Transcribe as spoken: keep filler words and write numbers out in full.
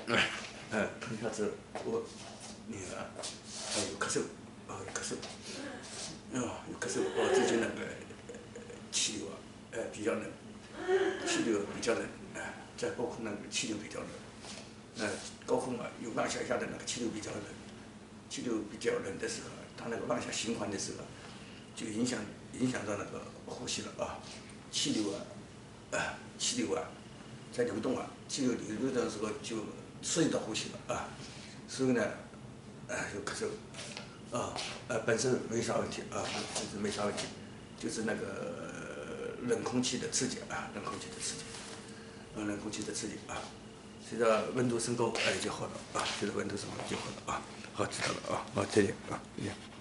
呃，一下子我那个呃有咳嗽，啊有咳嗽，啊有咳嗽，哦最近那个气流啊，呃比较冷，气流比较冷，啊在高空那个气流比较冷，呃高空啊有望向下的那个气流比较冷，气流比较冷的时候，它那个望下循环的时候，就影响影响到那个呼吸了啊，气流啊，啊气流啊在流动啊，气流流动的时候就刺激到呼吸了啊，所以呢，啊有咳嗽，啊呃本身没啥问题啊，本身没啥问题，就是那个冷空气的刺激啊，冷空气的刺激，啊冷空气的刺激啊，随着温度升高，哎就好了啊，随着温度升高就好了啊，好知道了啊，好再见啊，再见。